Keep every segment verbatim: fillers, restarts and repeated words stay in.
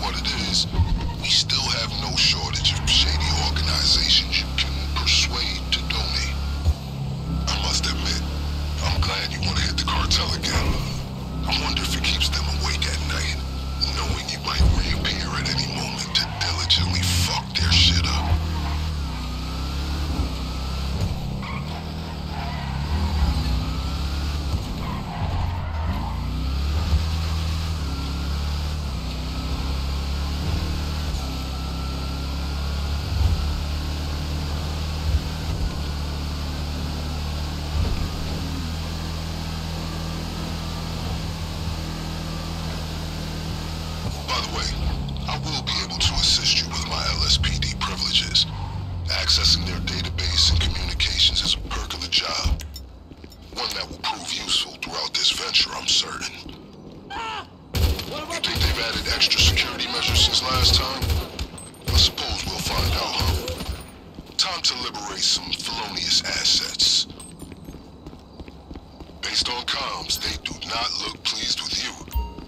what it is, we still have no shortage of shady organizations you can persuade to donate. I must admit, I'm glad you want to hit the cartel again. I wonder if it keeps them awake at night, knowing you might reappear at any moment to diligently fuck their shit up. Accessing their database and communications is a perk of the job. One that will prove useful throughout this venture, I'm certain. You think they've added extra security measures since last time? I suppose we'll find out, huh? Time to liberate some felonious assets. Based on comms, they do not look pleased with you.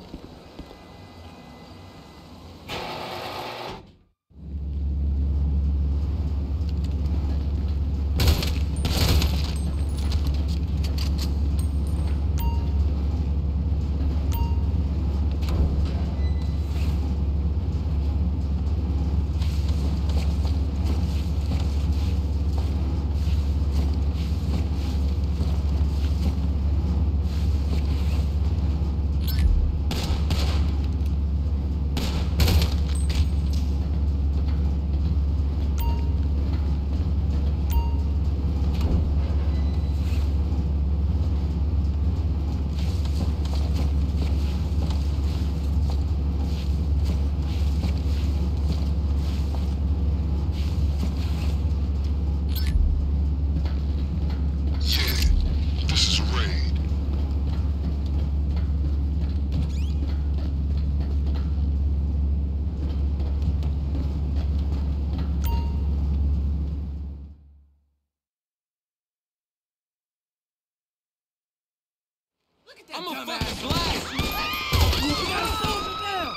I'm gonna fucking blast you! You gotta slow it down!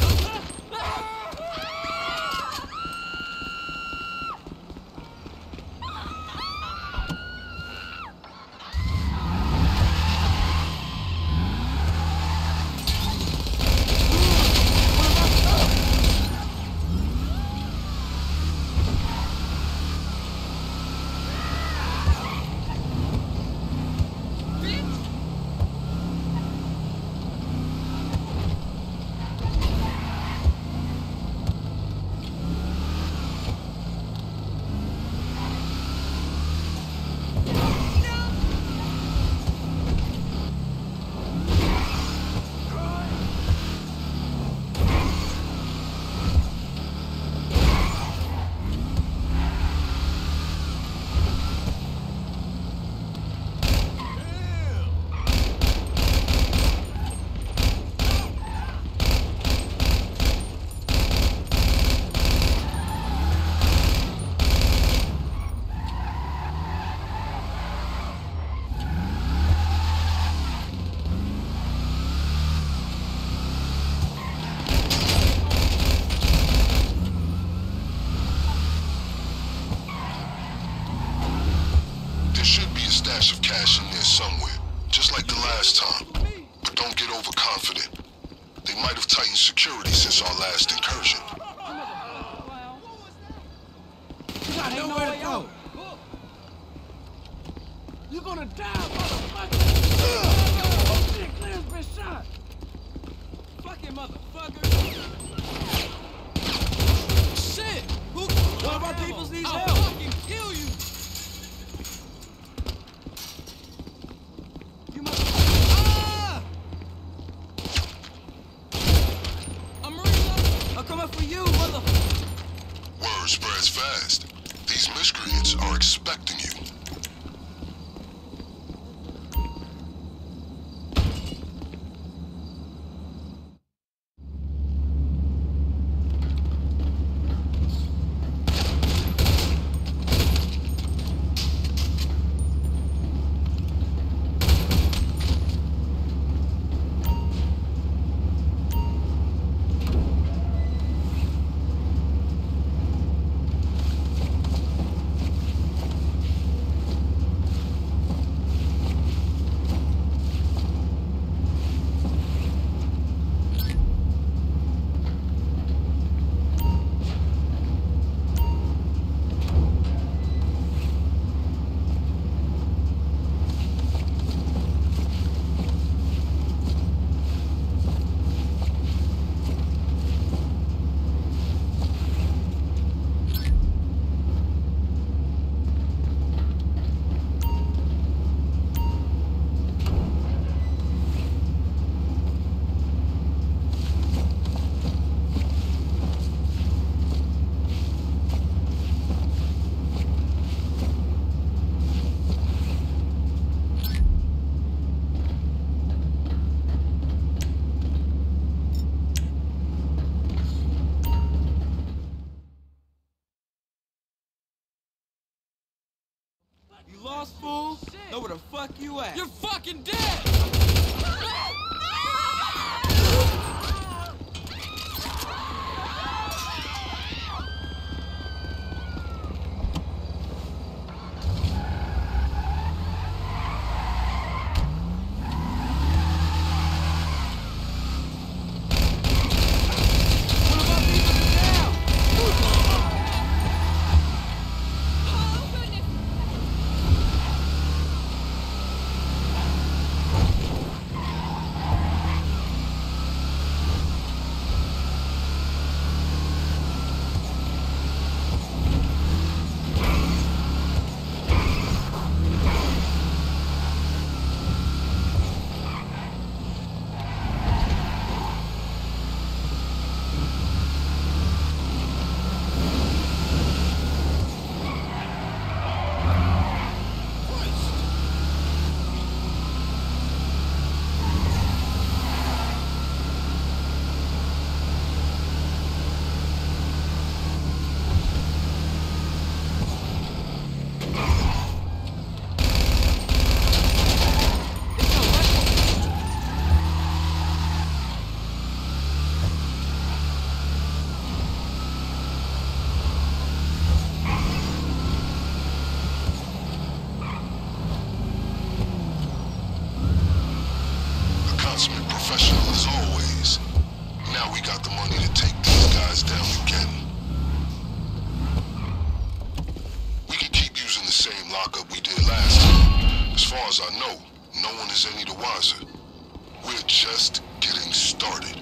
Of cash in there somewhere, just like the last time. But don't get overconfident. They might have tightened security since our last incursion. You got nowhere to go. You're gonna die, motherfucker. Oh shit, Claire's been shot. Fucking motherfucker. Shit. Who? One of our peoples needs help. I'll fucking kill you. Coming for you, motherfucker! Word spreads fast. These miscreants are expecting you. lost, fool? Shit. Know where the fuck you at? You're fucking dead! lockup we did last time. As far as I know, no one is any the wiser. We're just getting started.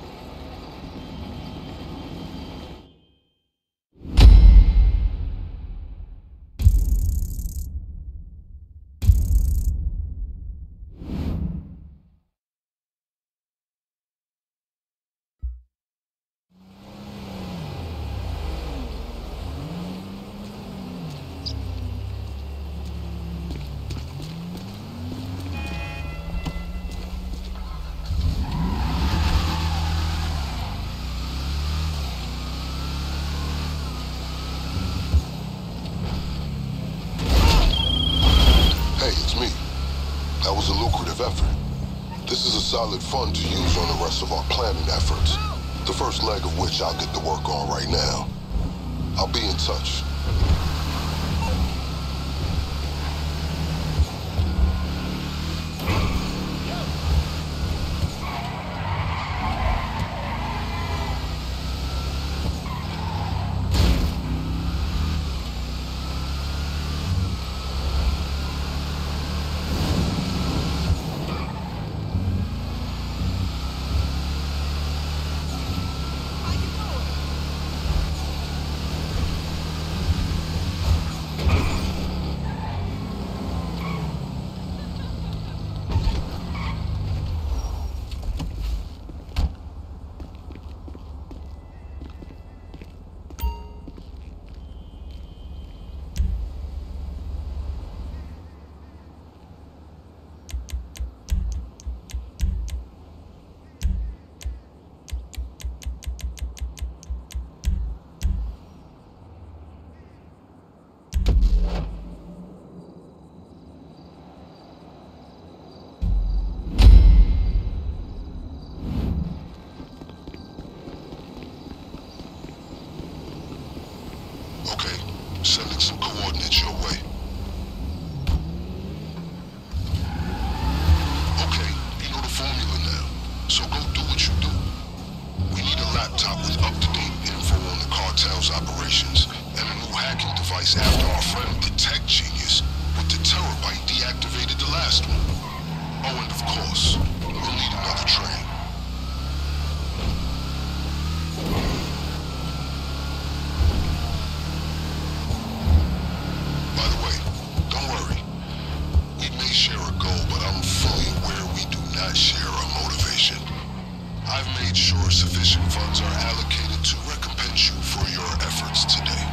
Solid fund to use on the rest of our planning efforts. The first leg of which I'll get to work on right now. I'll be in touch. Sending some coordinates your way. Okay, you know the formula now, so go do what you do. We need a laptop with up-to-date info on the cartel's operations, and a new hacking device after our friend, the tech genius, with the Terrorbyte deactivated the last one. Oh, and of course, we'll need another train. I've made sure sufficient funds are allocated to recompense you for your efforts today.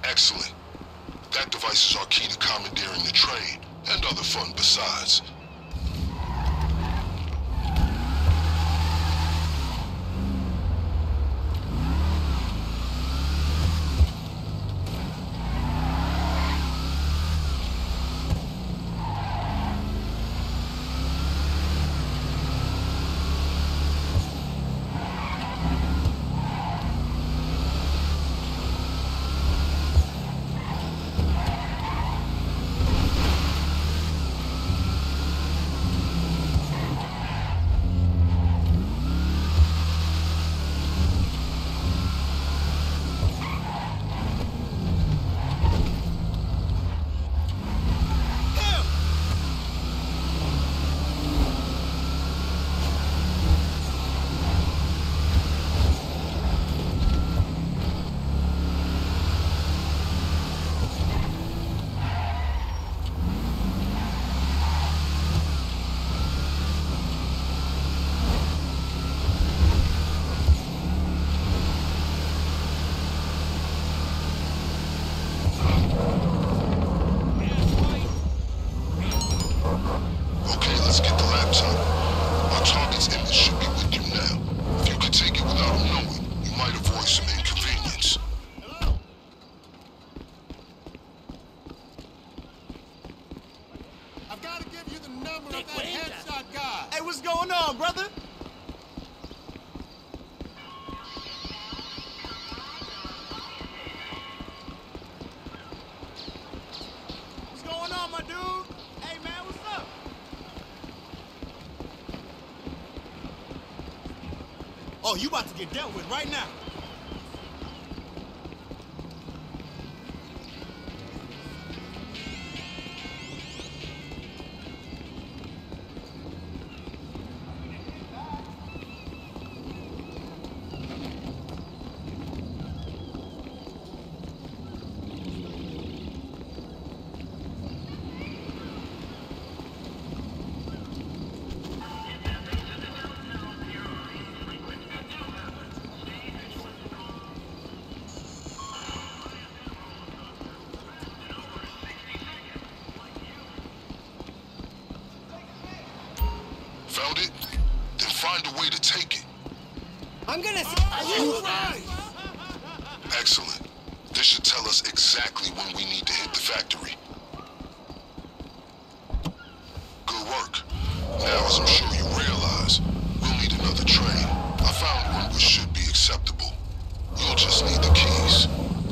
Excellent. That device is our key to commandeering the train, and other fun besides. Oh, you about to get dealt with right now. Found it? Then find a way to take it. I'm gonna... Oh, right. Excellent. This should tell us exactly when we need to hit the factory. Good work. Now, as I'm sure you realize, we'll need another train. I found one which should be acceptable. You'll just need the keys.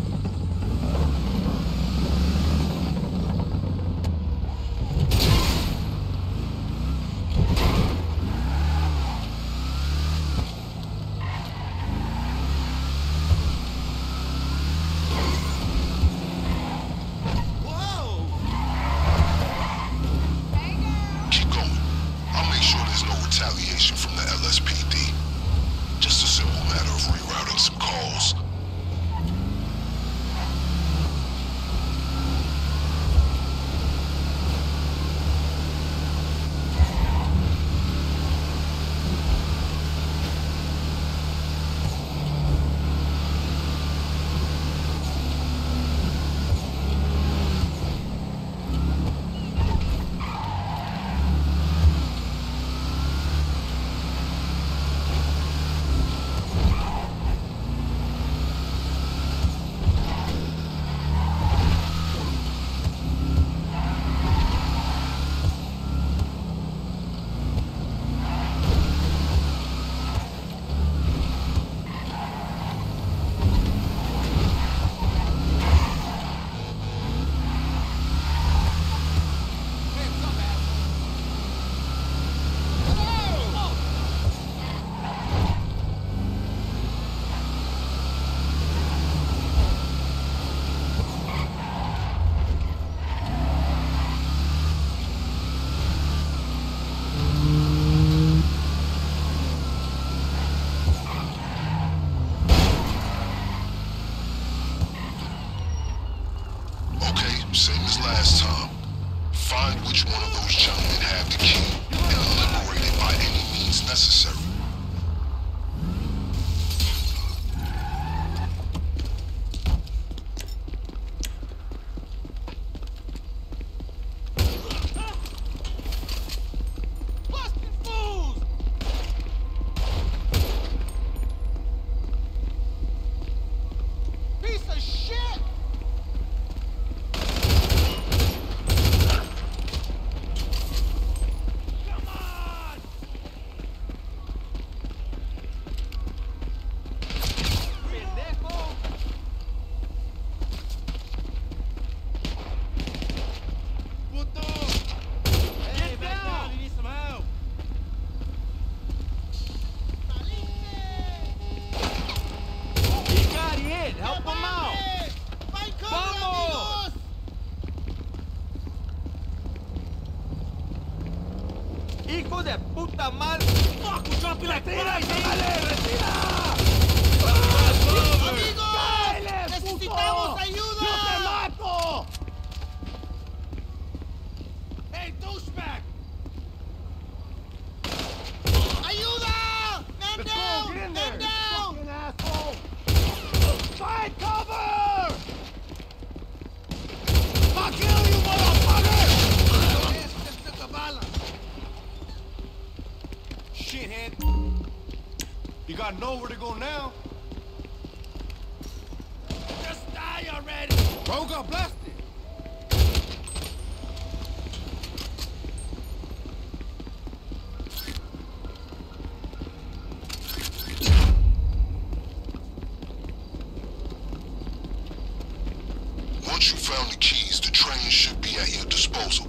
Retaliation from the L S P D. Just a simple matter of rerouting some calls. Same as last time. Find which one of those gentlemen have the key and liberate it by any means necessary. know where to go now. Just die already! Bro got blasted. Once you found the keys, the train should be at your disposal.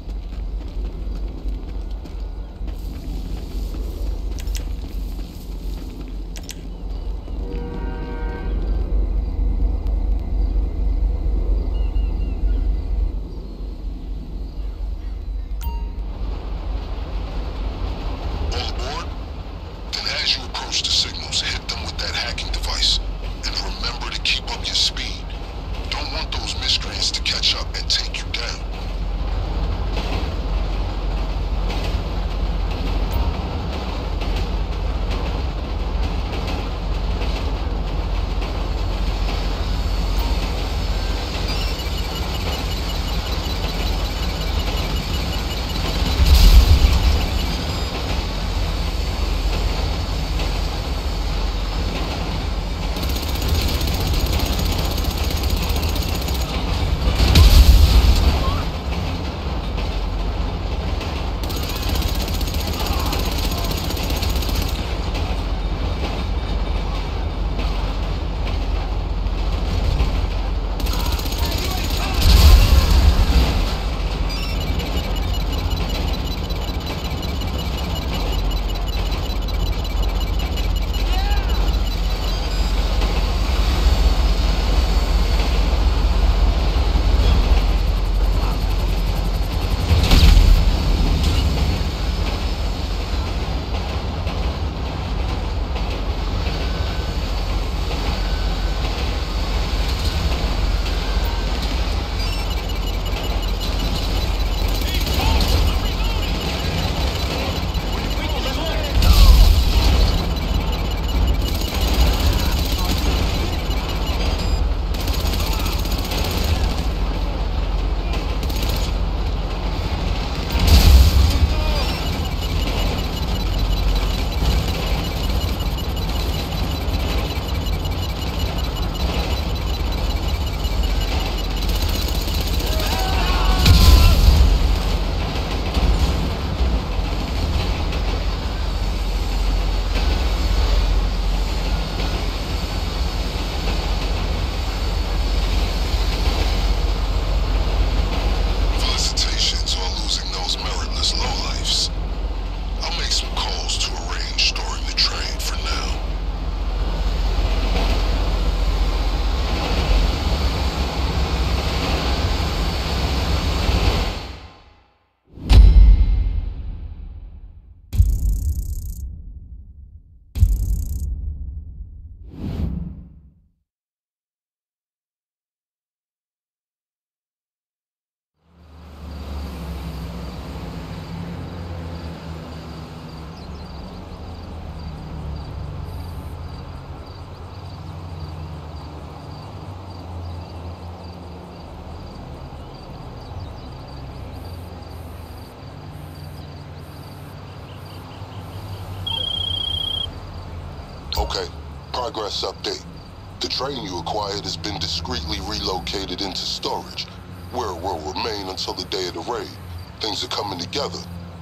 Okay, progress update. The train you acquired has been discreetly relocated into storage, where it will remain until the day of the raid. Things are coming together.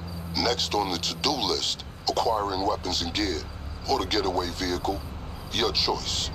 Next on the to-do list, acquiring weapons and gear, or the getaway vehicle. Your choice.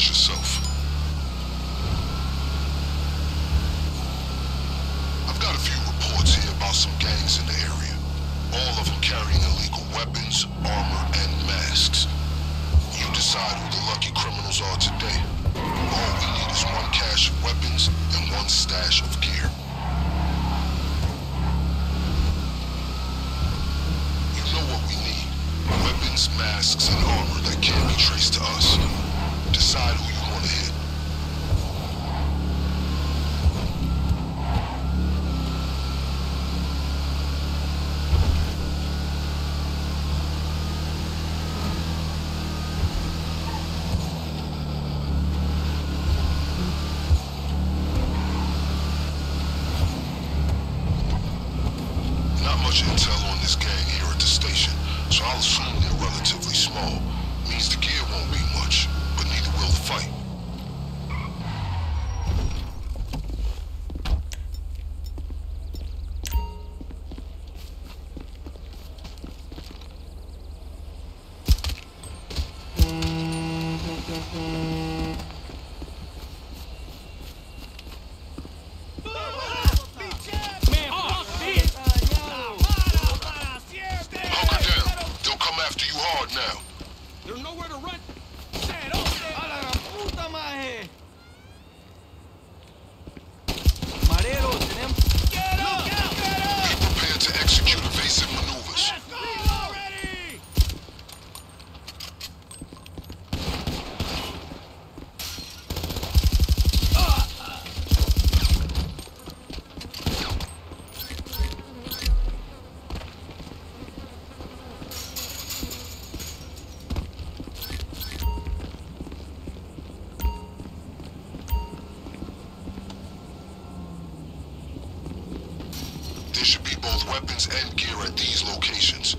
yourself. I've got a few reports here about some gangs in the area. All of them carrying illegal weapons, armor, and masks. You decide who the lucky criminals are today. All we need is one cache of weapons and one stash of gear. You know what we need. Weapons, masks, and armor that can't be traced to us. Decide who you want to hit. Not much intel on this gang here at the station, so I'll assume they're relatively small. Means the gear won't be much, but neither will the fight. Hunker down. They'll come after you hard now. There's nowhere to run. A la puta madre. Marero, tenemos. Get up! Get up! Be prepared to execute evasive maneuvers. Let's go already! There should be both weapons and gear at these locations.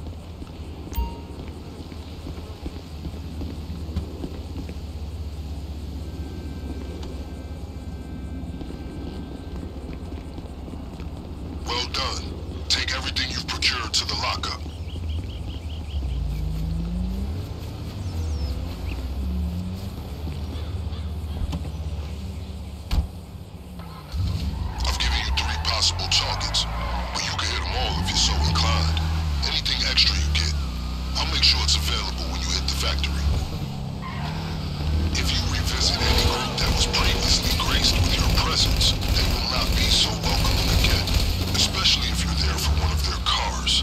Well done. Take everything you've procured to the lockup. I've given you three possible targets, but you can hit them all if you're so inclined. Anything extra you get, I'll make sure it's available when you hit the factory. If you revisit any group that was previously graced with your presence, they will not be so welcoming again, especially if you're there for one of their cars.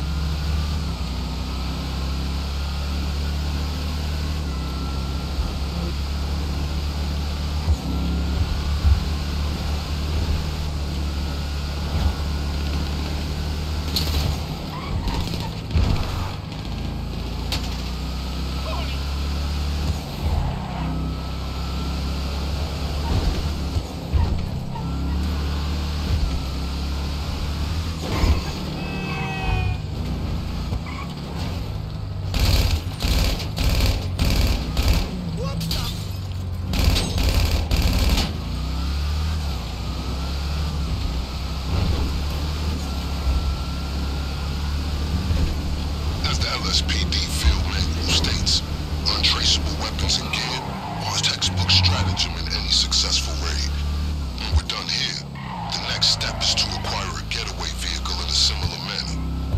As the L S P D field manual states, untraceable weapons and gear are a textbook stratagem in any successful raid. When we're done here, the next step is to acquire a getaway vehicle in a similar manner.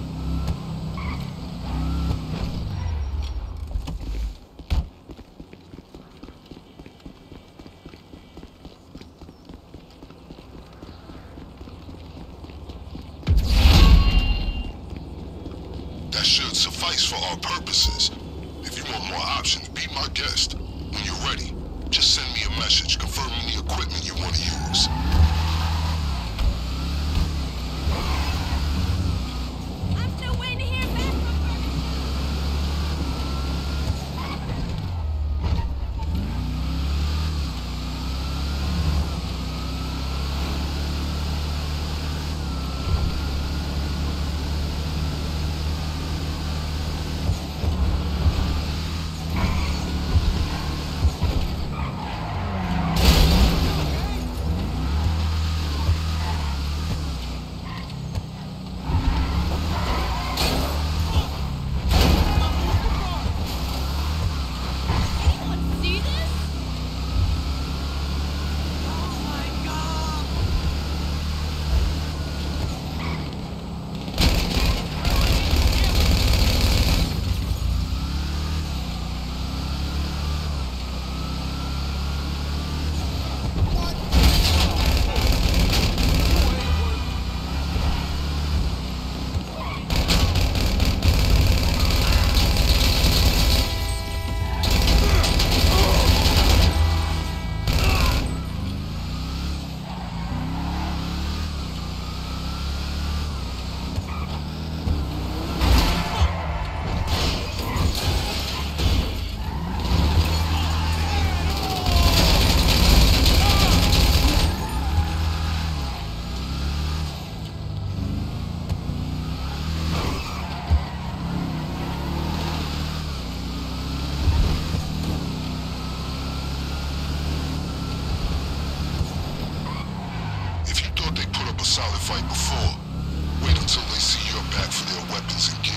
That should suffice for our purposes. If you want more options, be my guest. When you're ready, just send me a message confirming the equipment you want to use. I'm still waiting to hear back from her. fight before. Wait until they see you're back for their weapons and gear.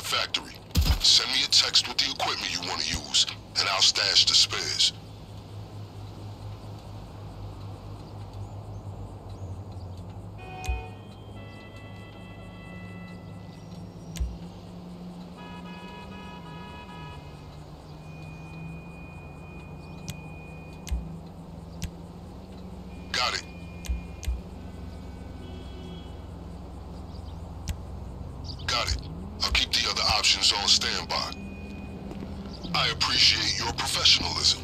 factory. Send me a text with the equipment you want to use, and I'll stash the spares. Got it. Got it. I'll keep the other options on standby. I appreciate your professionalism.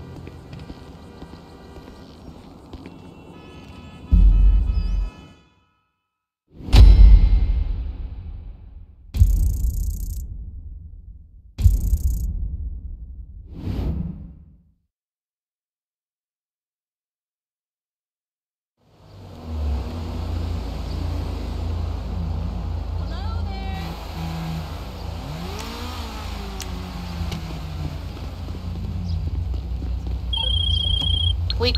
We...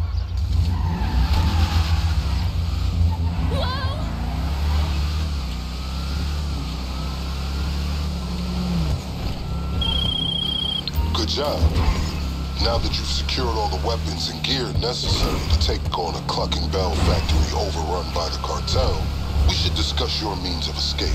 Good job. Now that you've secured all the weapons and gear necessary to take on a Clucking Bell factory overrun by the cartel, we should discuss your means of escape.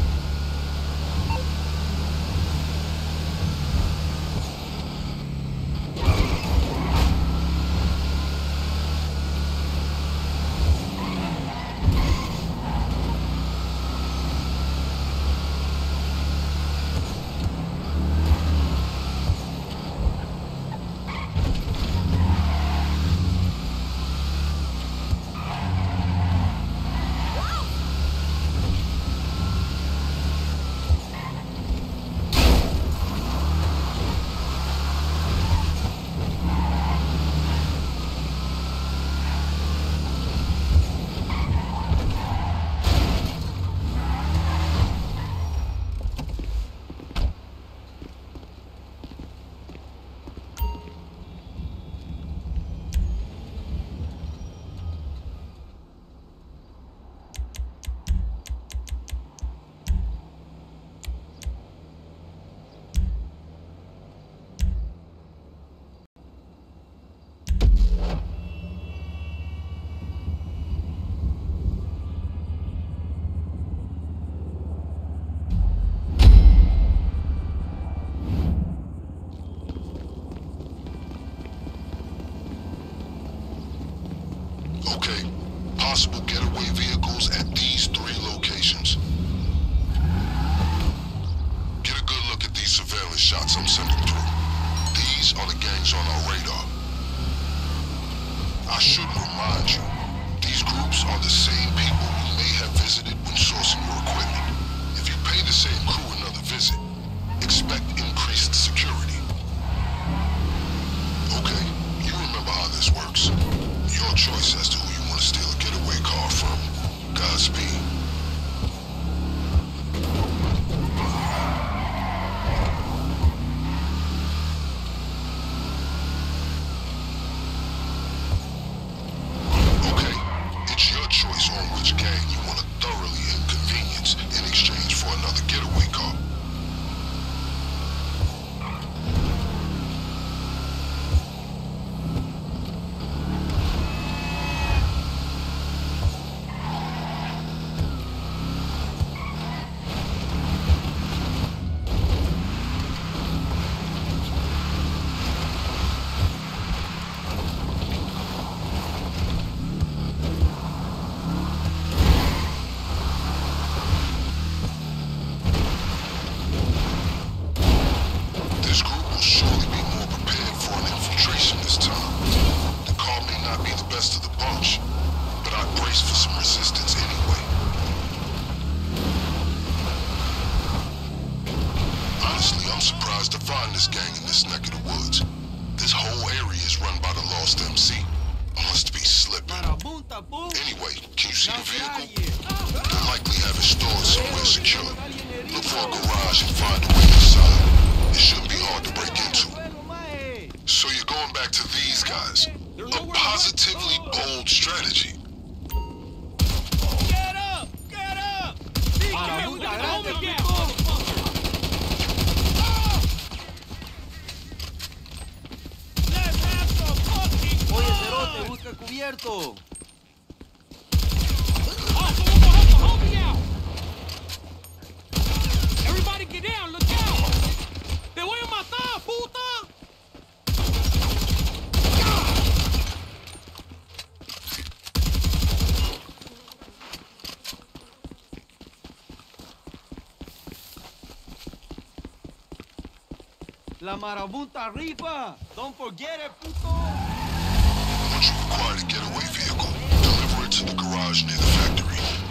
Okay, possible getaway vehicles at these three locations. Get a good look at these surveillance shots I'm sending through. These are the gangs on our radar. I should remind you, these groups are the same people you may have visited when sourcing your equipment. If you pay the same crew another visit, expect increased security. Okay, you remember how this works. Your choice as to who you want to steal a getaway car from. Godspeed. Okay, it's your choice on which gang you want to thoroughly inconvenience in exchange for another getaway car. This group will surely be more prepared for an infiltration this time. The car may not be the best of the bunch, but I'd brace for some resistance anyway. Honestly, I'm surprised to find this gang in this neck of the woods. This whole area is run by the Lost M C. Must be slipping. Anyway, can you see the vehicle? They'll likely have it stored somewhere secure. Look for a garage and find a way inside. It shouldn't be hard to break into. So you're going back to these guys. A positively bold strategy. Get up! Get up! Be careful! Get La marabunta rifa. Don't forget it, puto. Once you acquire the getaway vehicle, deliver it to the garage near the factory.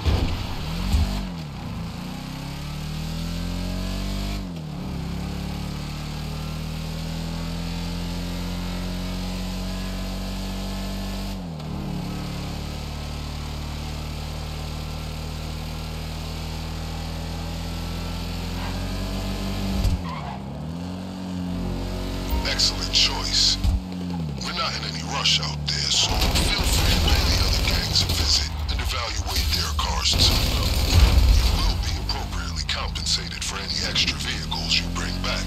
Excellent choice. We're not in any rush out there, so feel free to pay the other gangs a visit and evaluate their cars too. You will be appropriately compensated for any extra vehicles you bring back.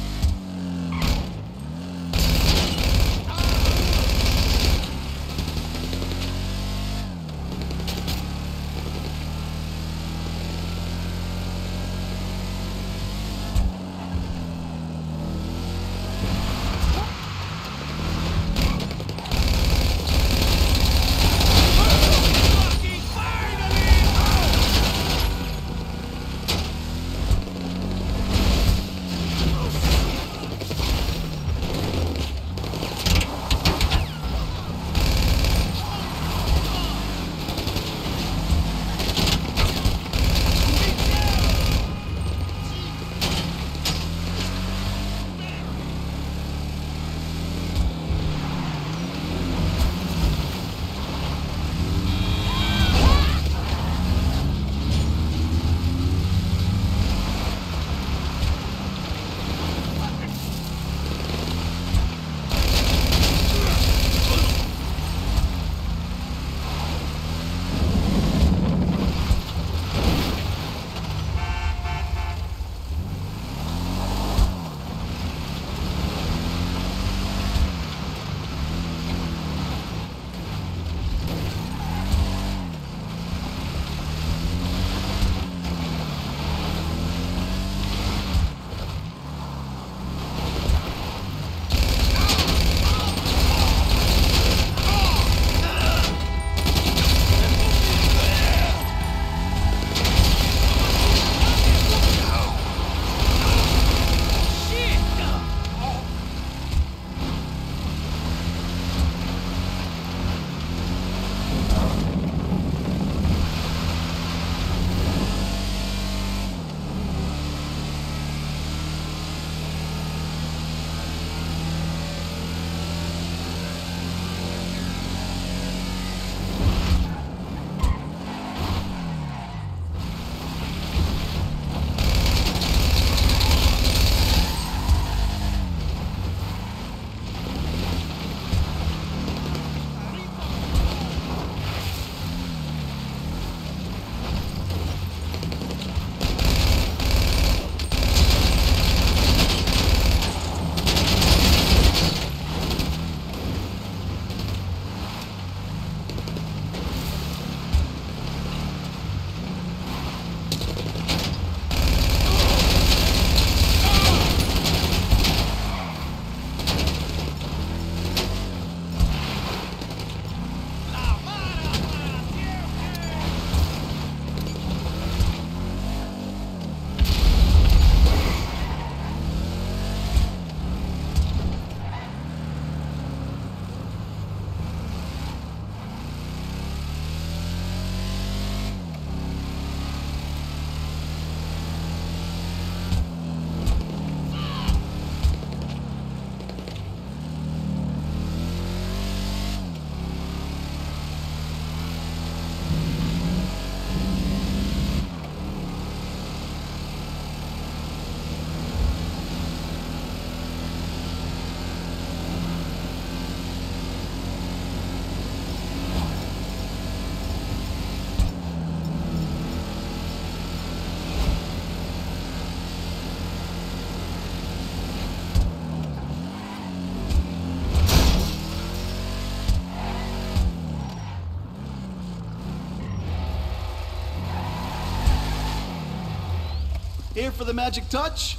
Here for the magic touch?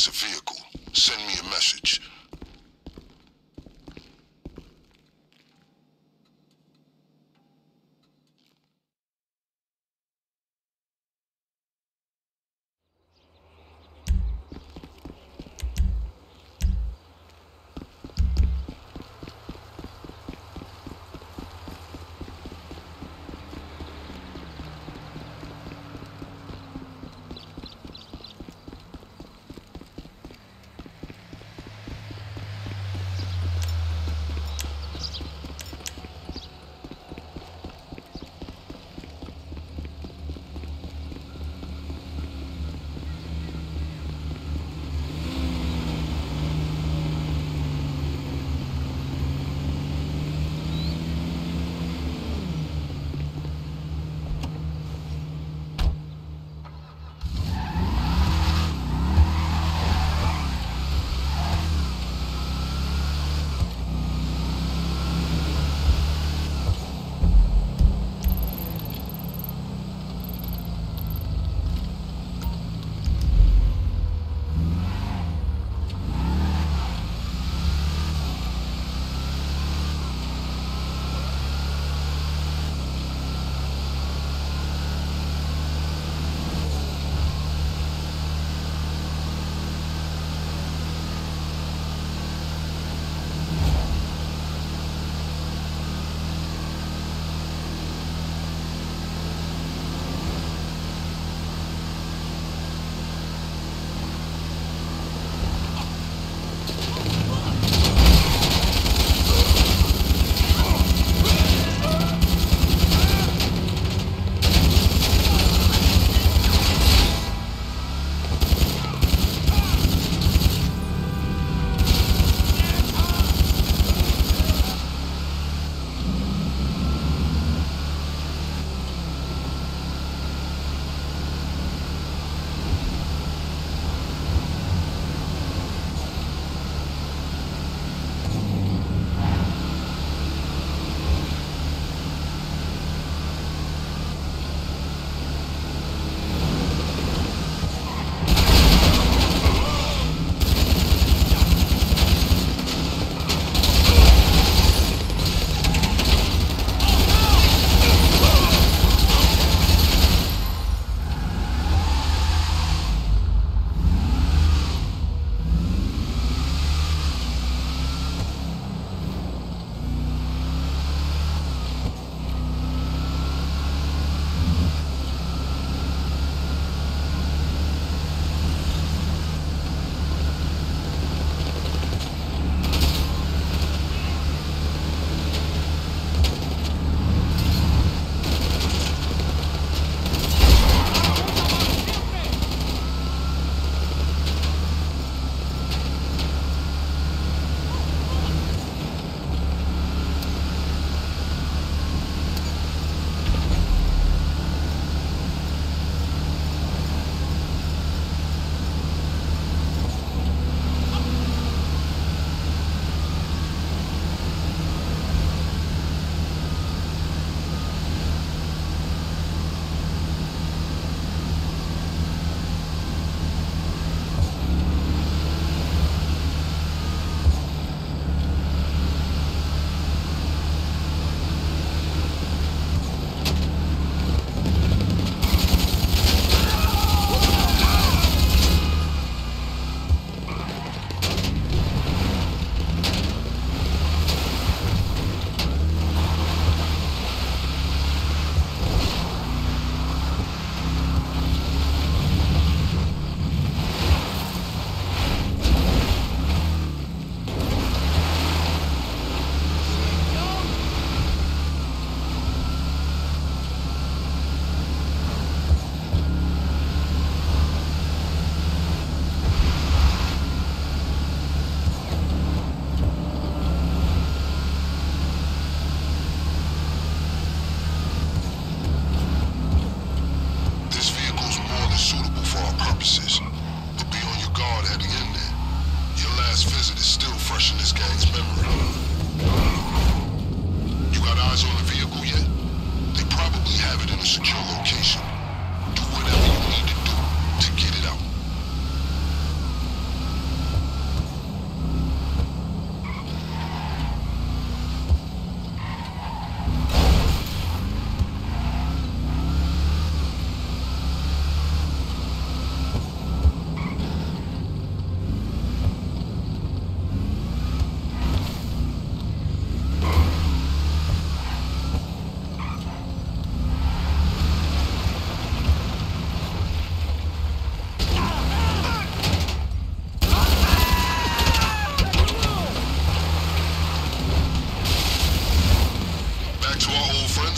trace a vehicle, send me a message.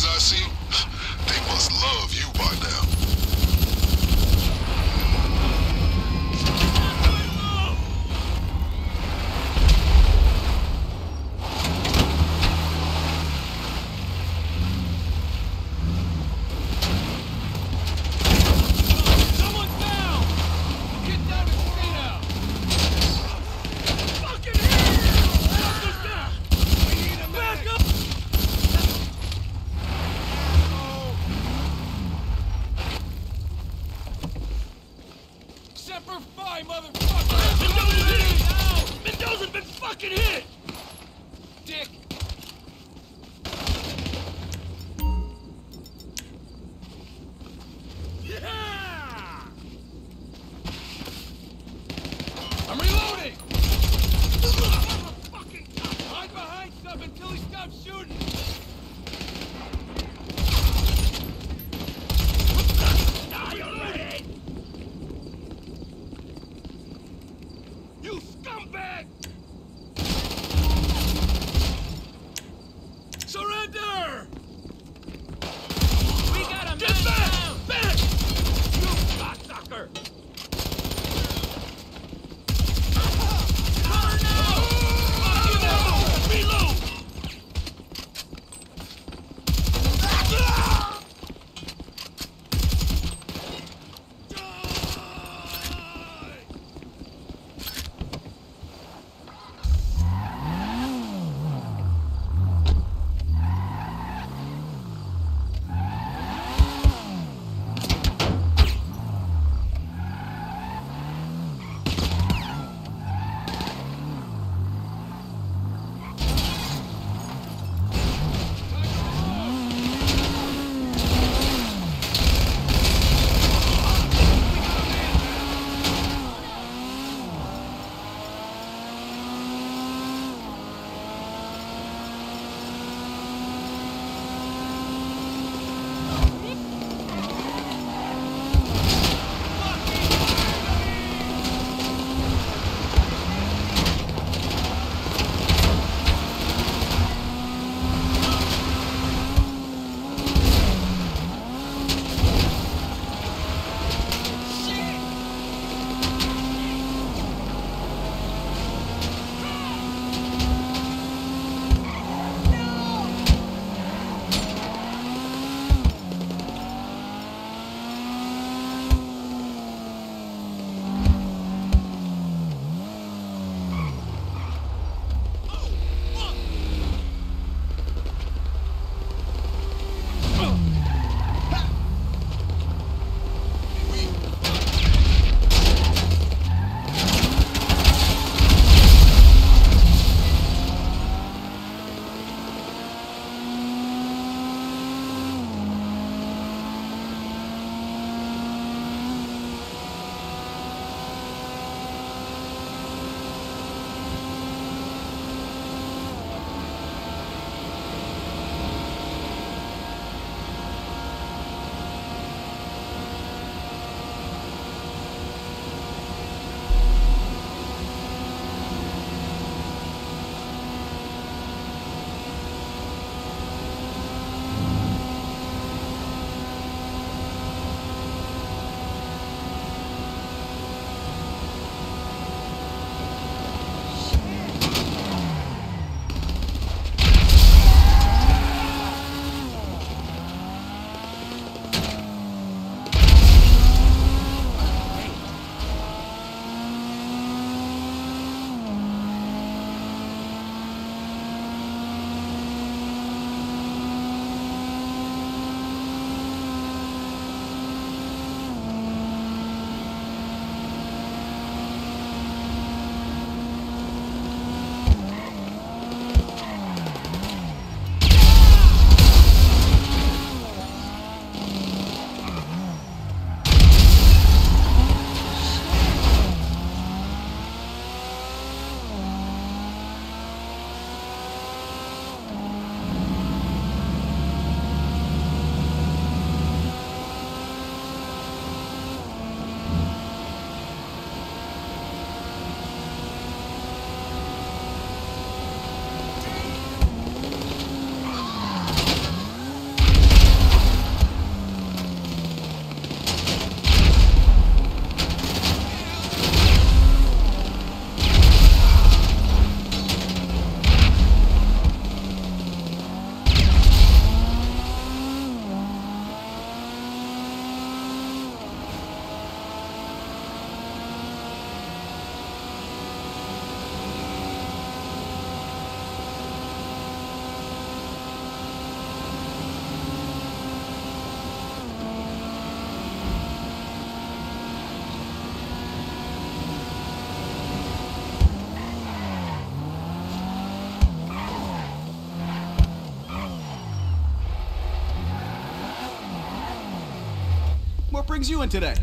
heads I see, they must love you by now. Someone's down! Get down and stay down! Fucking hell! We need a back up! Semper Fi, motherfucker! Mendoza's hit! Mendoza's been fucking hit! Dick! Yeah! I'm reloading! Fucking hide behind stuff until he stops shooting! Die already! You scumbag! Surrender! We got a Get back! Down. Back! You cocksucker! Cover now! Fuck you now! Reload! What brings you in today?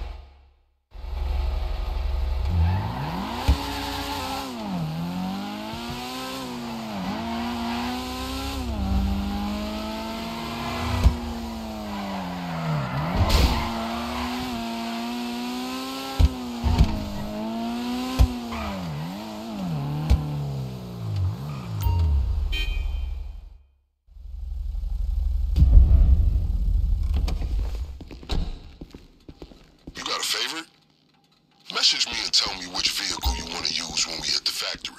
Message me and tell me which vehicle you want to use when we hit the factory.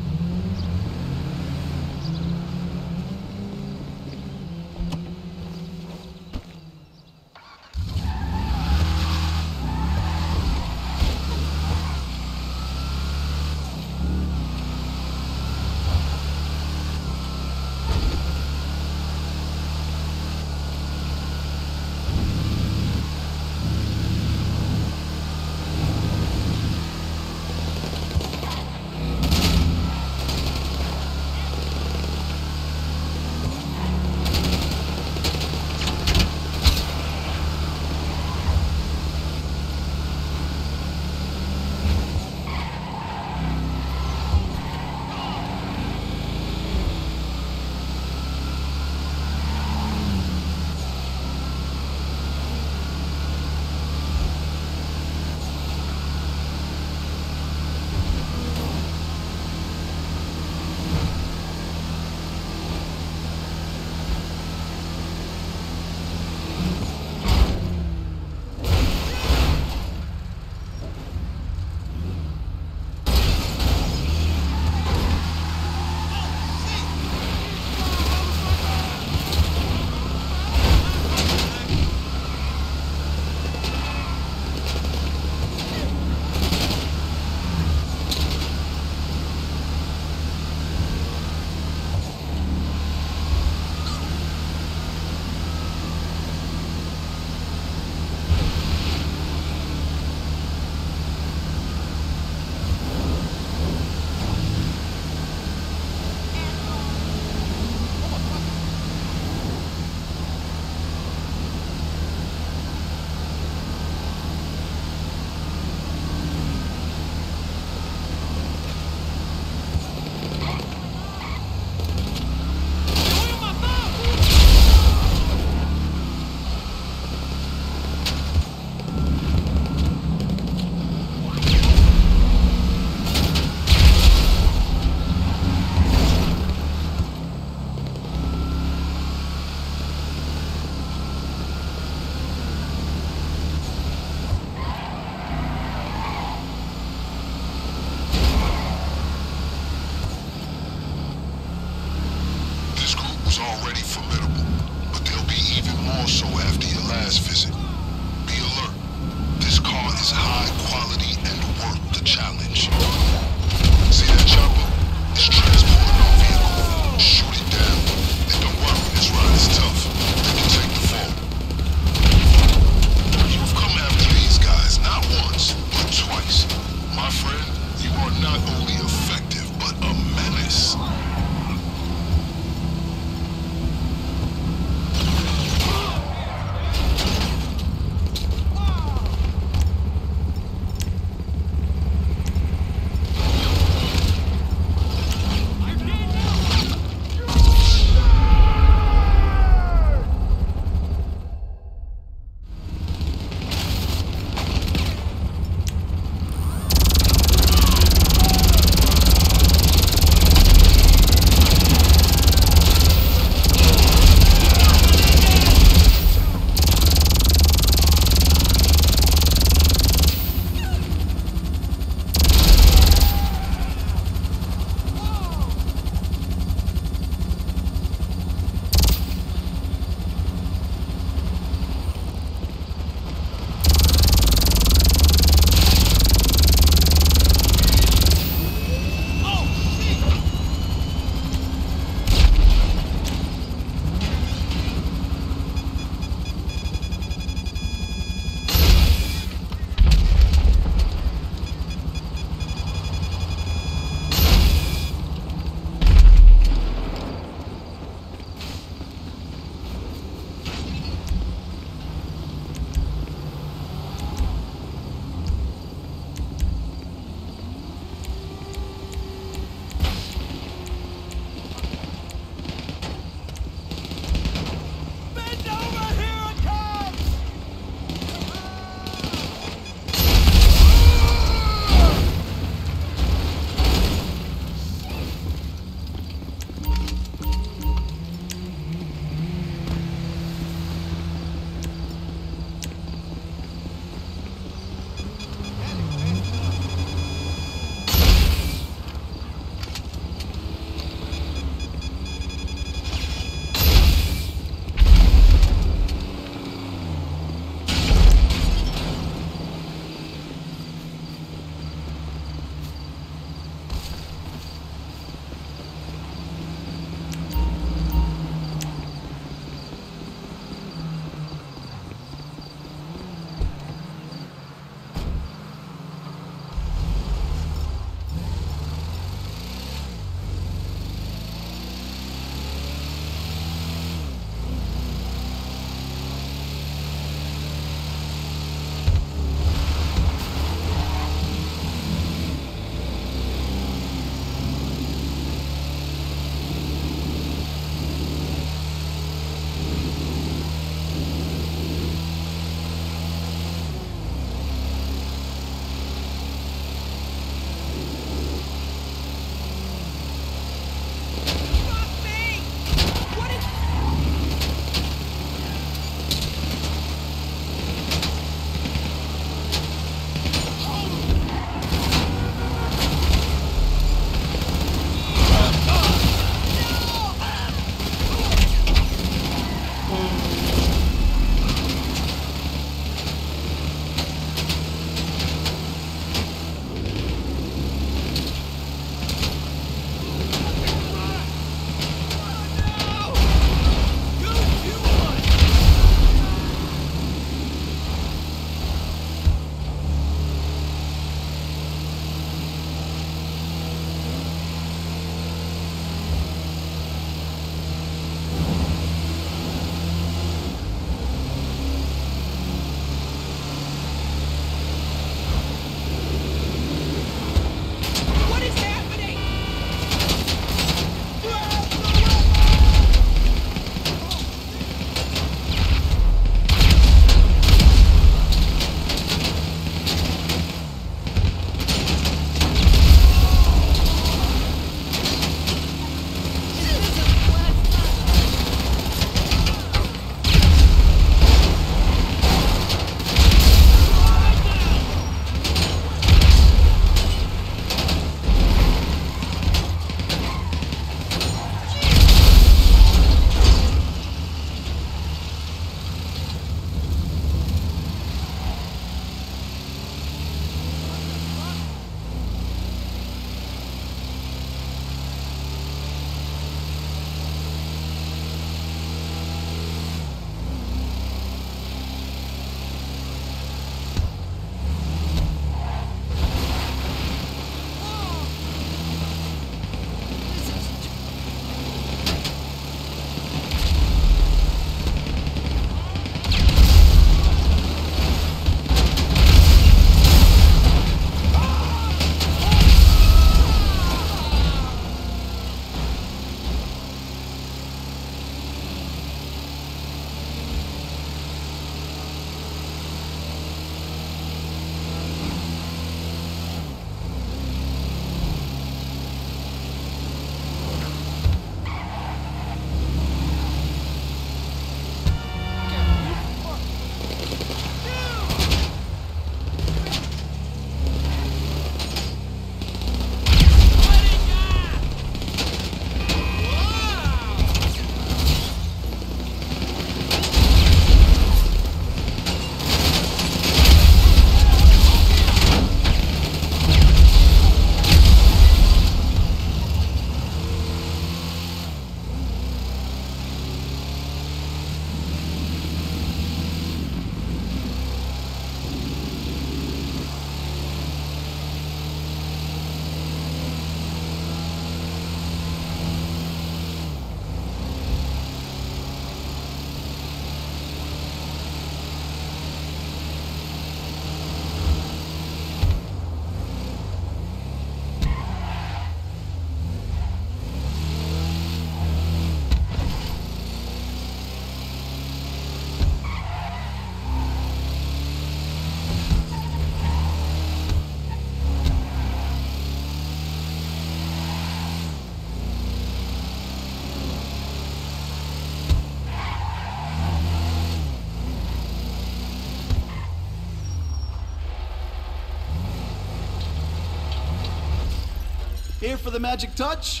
Here for the magic touch?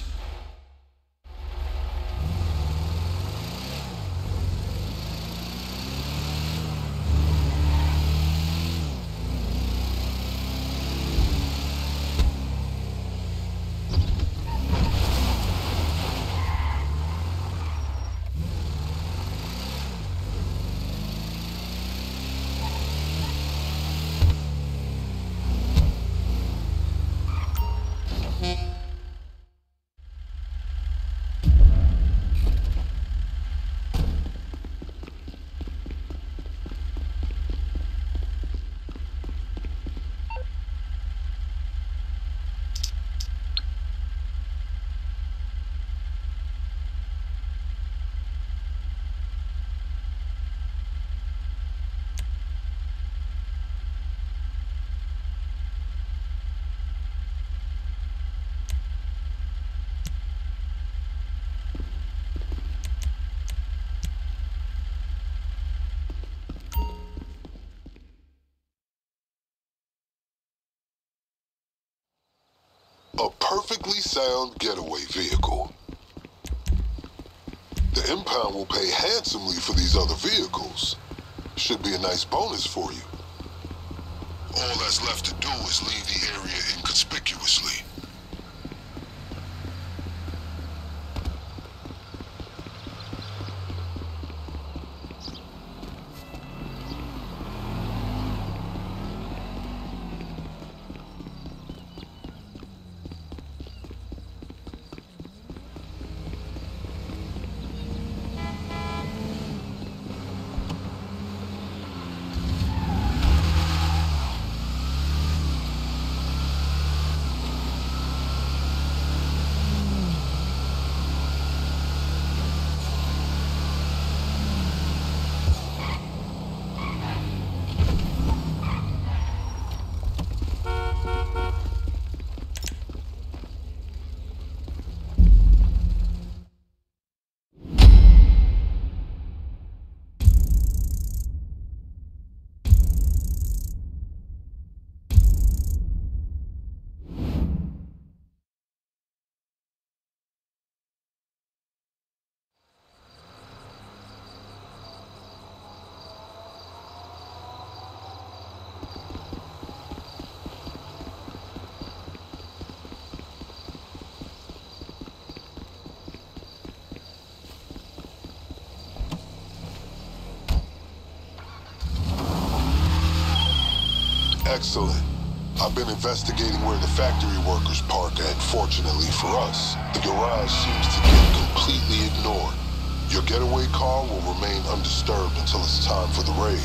A perfectly sound getaway vehicle. The impound will pay handsomely for these other vehicles. Should be a nice bonus for you. All that's left to do is leave the area inconspicuously. Excellent. I've been investigating where the factory workers park, and fortunately for us, the garage seems to get completely ignored. Your getaway car will remain undisturbed until it's time for the raid.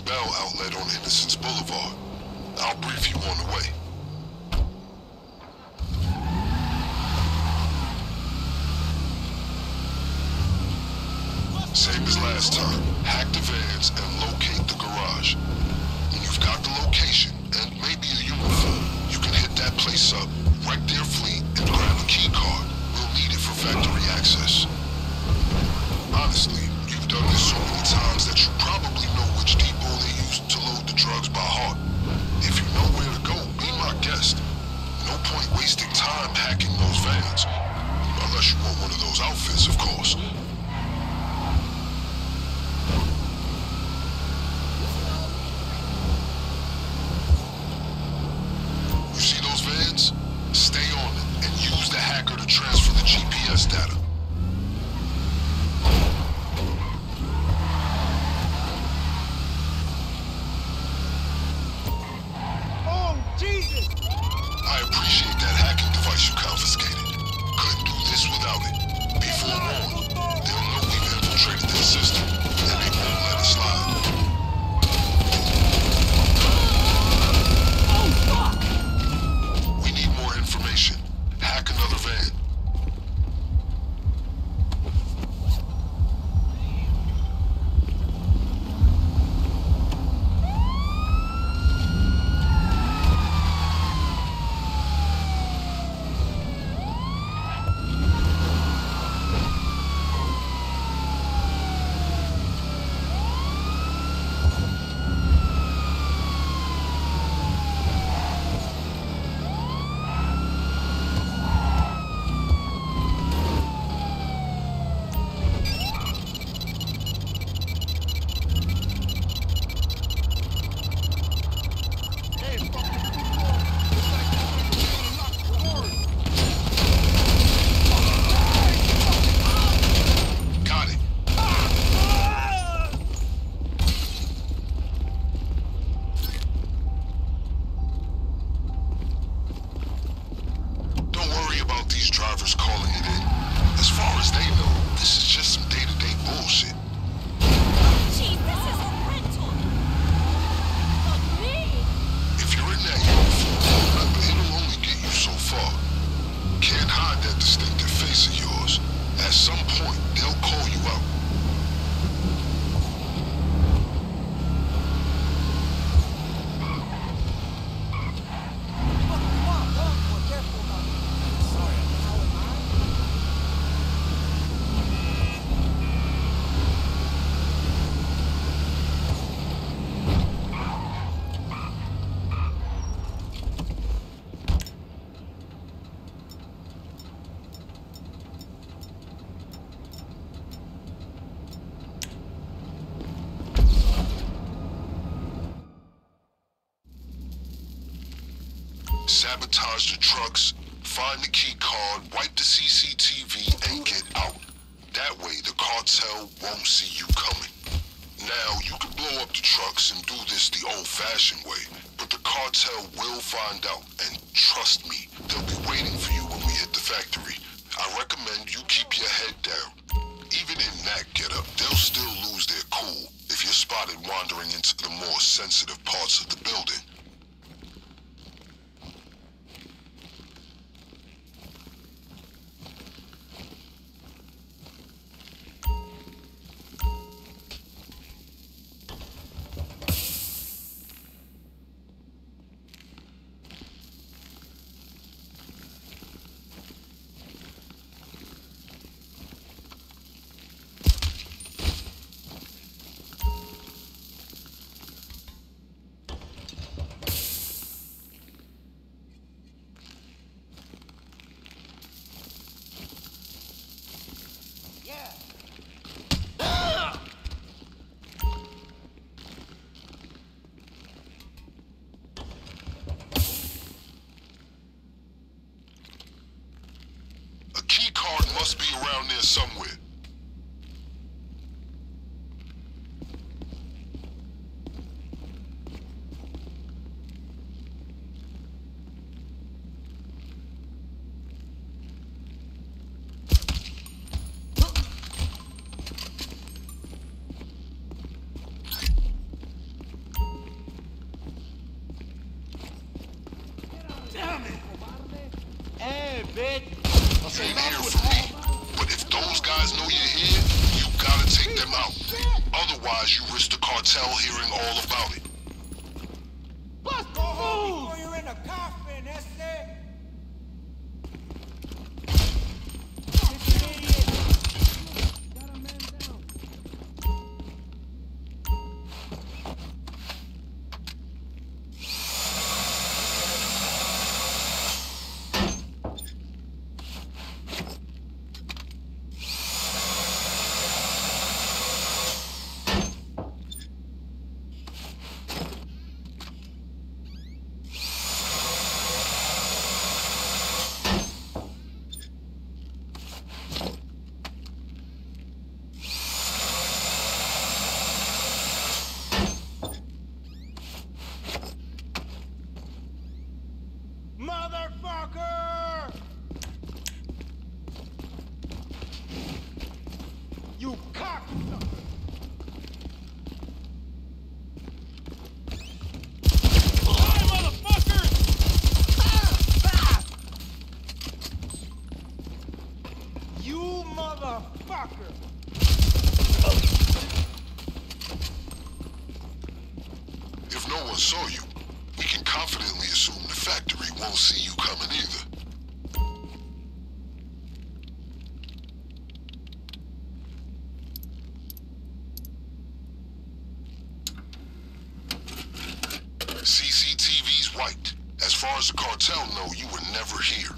Bell outlet on Innocence Boulevard. I'll brief you on the way. Same as last time. Hack the vans and locate the garage. When you've got the location, and maybe a uniform, you can hit that place up, wreck their fleet, and grab a key card. We'll need it for factory access. Honestly, you've done this so many times that you probably know which depot they use to load the drugs by heart. If you know where to go, be my guest. No point wasting time hacking those vans. Unless you want one of those outfits, of course. You see those vans? Stay on it and use the hacker to transfer the G P S data. I appreciate that hacking device you confiscated. Couldn't do this without it. Be forewarned, they'll know we've infiltrated their system, and they won't let it slide. Oh, fuck! We need more information. Hack another van. Drivers calling it in. As far as they know, this is just some day-to-day bullshit. Gee, this is a rental. But me? If you're in that uniform, remember, it'll only get you so far. Can't hide that distinctive face of yours. At some point, they'll call you out. Sabotage the trucks, find the key card, wipe the C C T V, and get out. That way, the cartel won't see you coming. Now, you can blow up the trucks and do this the old-fashioned way, but the cartel will find out, and trust me, they'll be waiting for you when we hit the factory. I recommend you keep your head down. Even in that getup, they'll still lose their cool if you're spotted wandering into the more sensitive parts of the building. Must be around there somewhere. bitch. You ain't here for me. But if those guys know you're here, you gotta take them out. Otherwise, you risk the cartel hearing all about it. Bust Go home move! before you're in a coffin, that's it. Got a man down. Motherfucker! You cocksucker! Hi, motherfuckers! You motherfucker! If no one saw you, we can confidently assume the factory won't see you coming either. C C T V's wiped. As far as the cartel know, you were never here.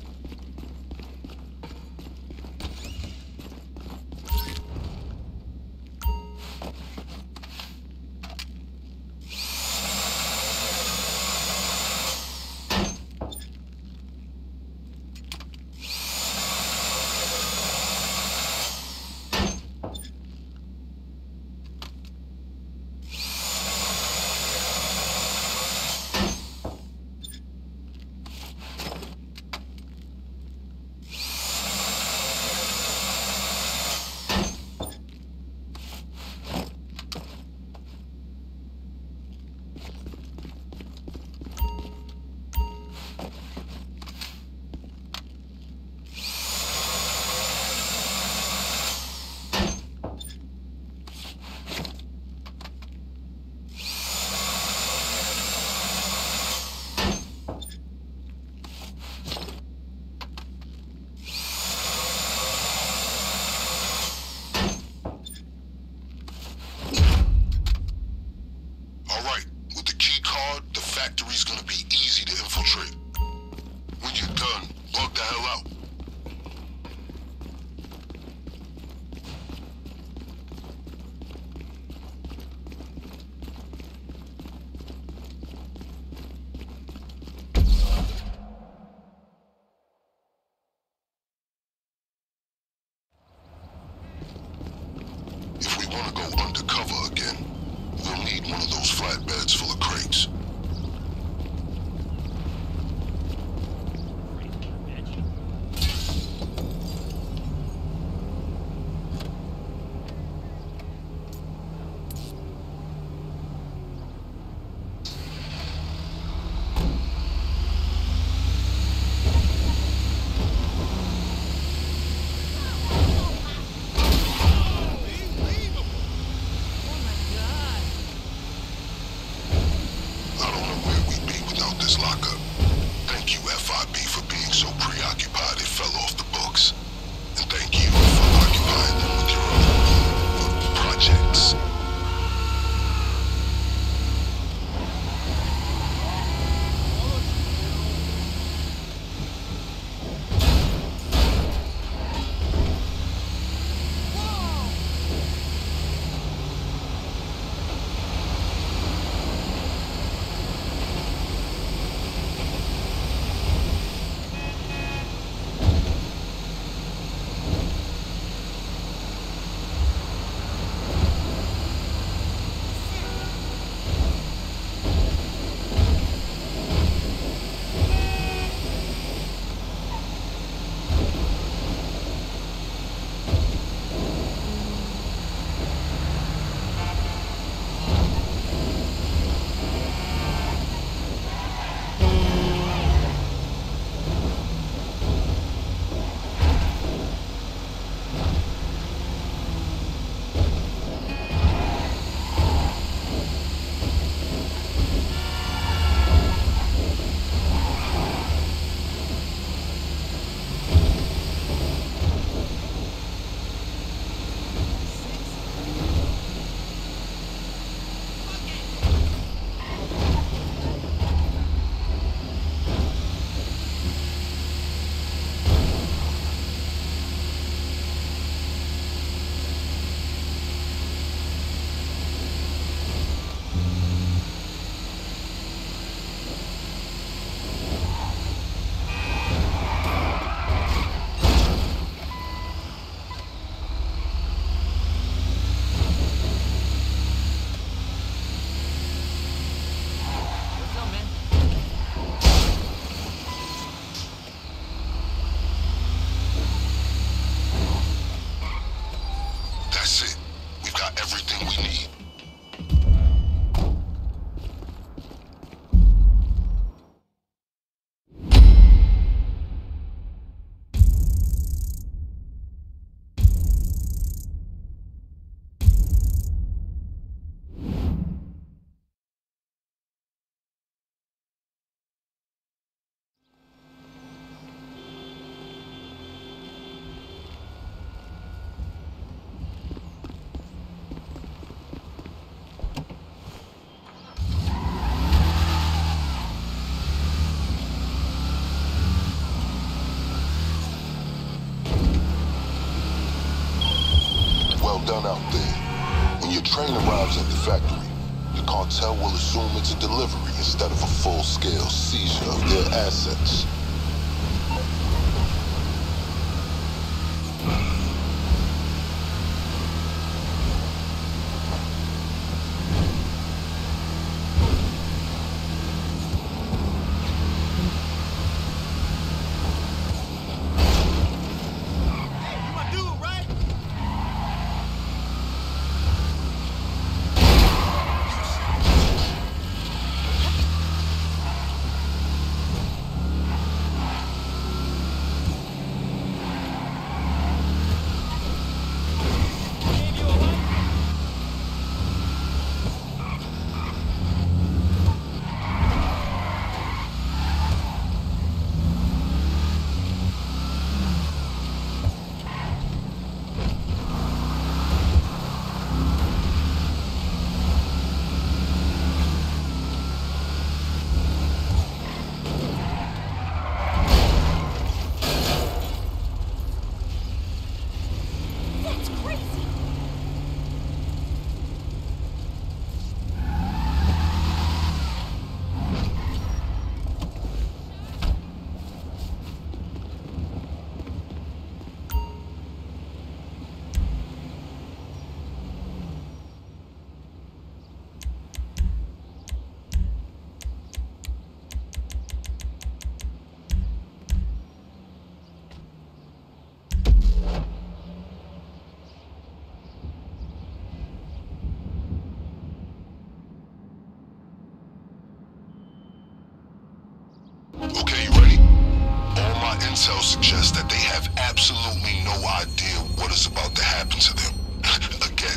Alright, with the key card, the factory's gonna be easy to infiltrate. When you're done, bug the hell out. If we want to go undercover again, we'll need one of those flatbeds full of crates. I don't know where we'd be without this lockup. Thank you, F I B, for being so preoccupied it fell off the books. And thank you for occupying them with your own projects. train arrives at the factory, the cartel will assume it's a delivery instead of a full-scale seizure of their assets. Okay, you ready? All my intel suggests that they have absolutely no idea what is about to happen to them. Again.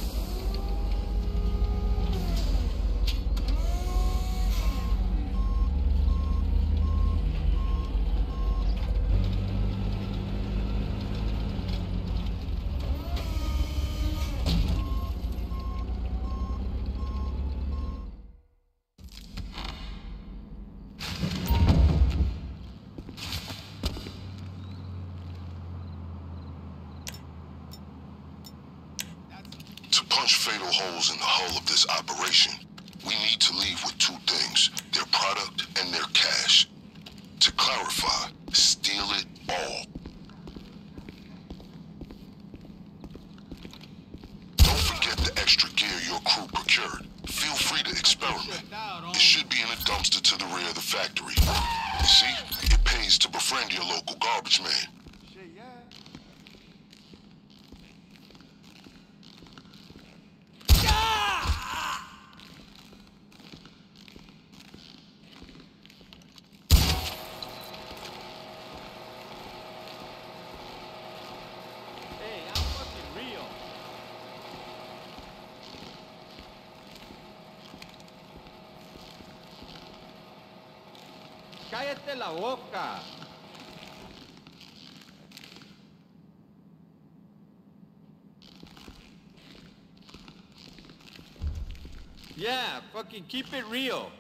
To punch fatal holes in the hull of this operation, we need to leave with two things, their product and their cash. To clarify, steal it all. Don't forget the extra gear your crew procured. Feel free to experiment. It should be in a dumpster to the rear of the factory. You see, it pays to befriend your local garbage man. ¡Cállate la boca! Yeah, fucking keep it real.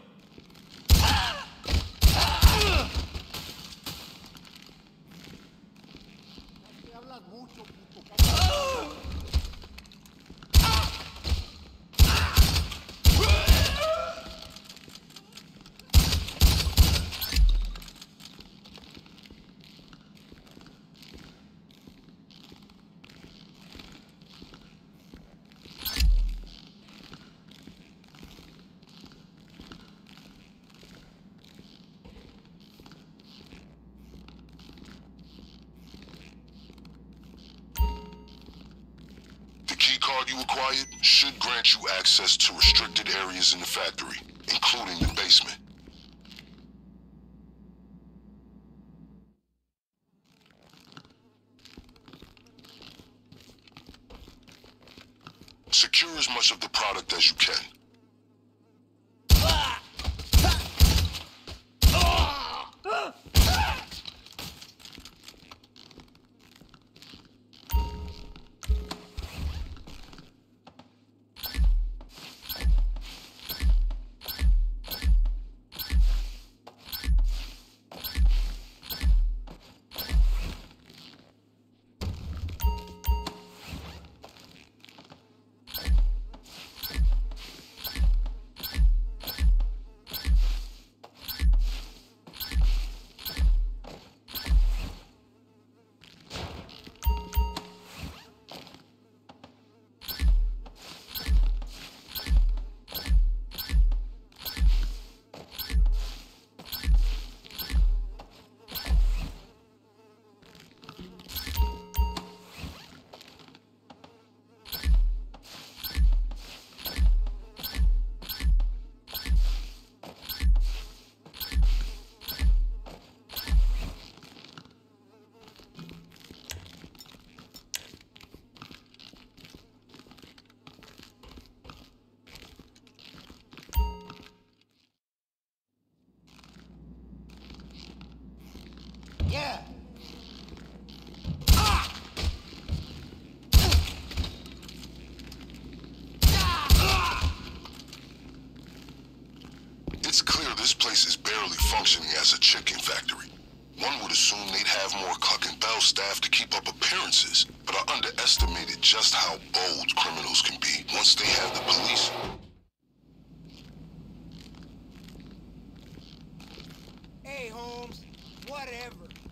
Card you acquired should grant you access to restricted areas in the factory, including the basement. Secure as much of the product as you can. It's clear this place is barely functioning as a chicken factory. One would assume they'd have more Cluckin Bell staff to keep up appearances, but I underestimated just how bold criminals can be once they have the police. Hey, Holmes, whatever.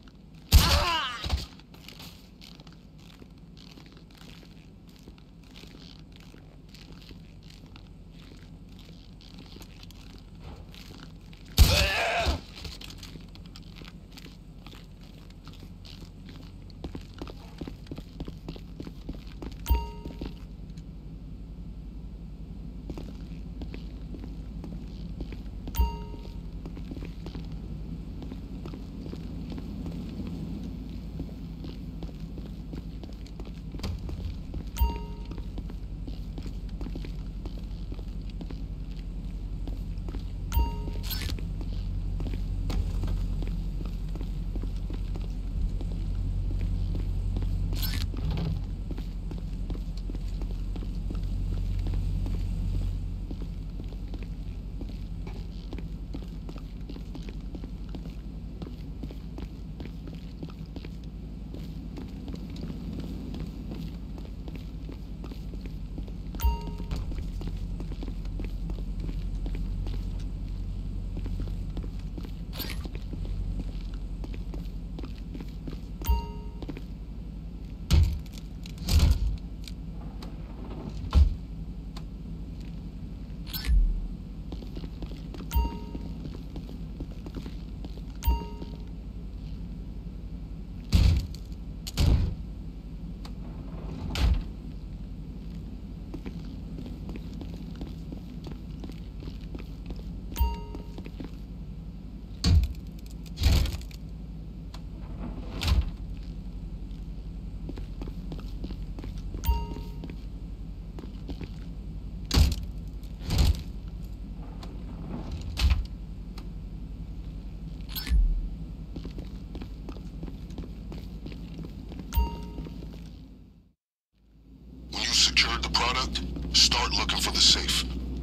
Start looking for the safe.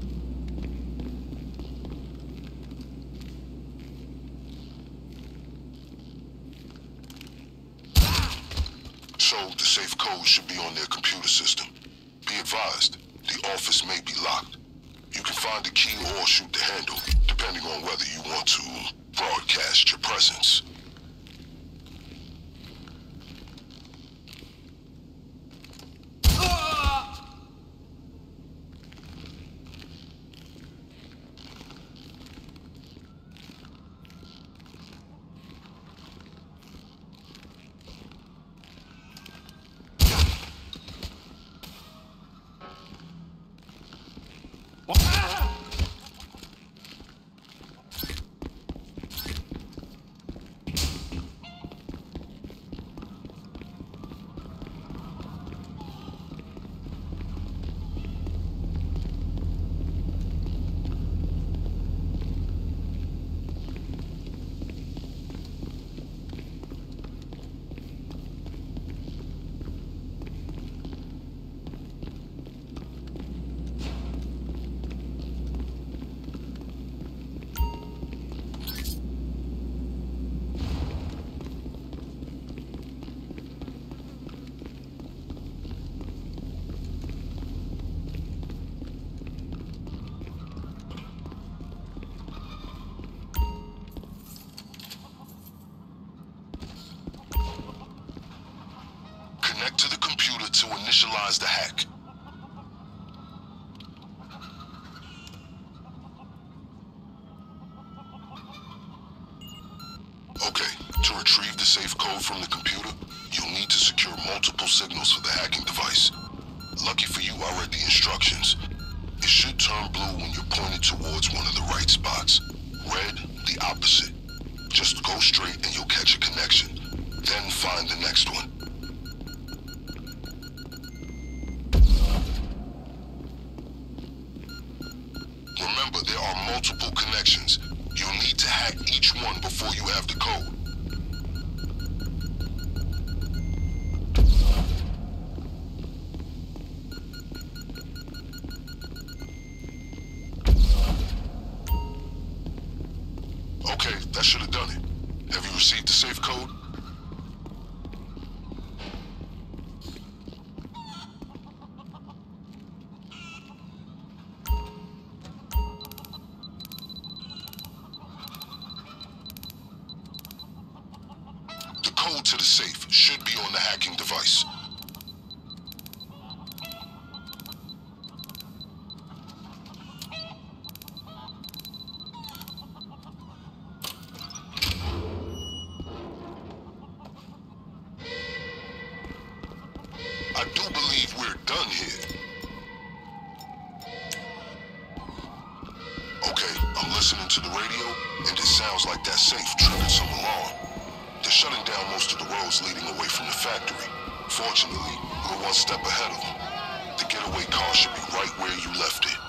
So, the safe code should be on their computer system. Be advised, the office may be locked. You can find the key or shoot the handle, depending on whether you want to broadcast your presence. Connect to the computer to initialize the hack. Okay, to retrieve the safe code from the computer, you'll need to secure multiple signals for the hacking device. Lucky for you, I read the instructions. It should turn blue when you're pointed towards one of the right spots. Red, the opposite. Just go straight and you'll catch a connection. Then find the next one. Remember, there are multiple connections. You'll need to hack each one before you have the code. Okay, that should have done it. Have you received the safe code? The code to the safe should be on the hacking device. I do believe we're done here. Okay, I'm listening to the radio, and it sounds like that safe triggered some alarm. They're shutting down most of the roads leading away from the factory. Fortunately, we're one step ahead of them. The getaway car should be right where you left it.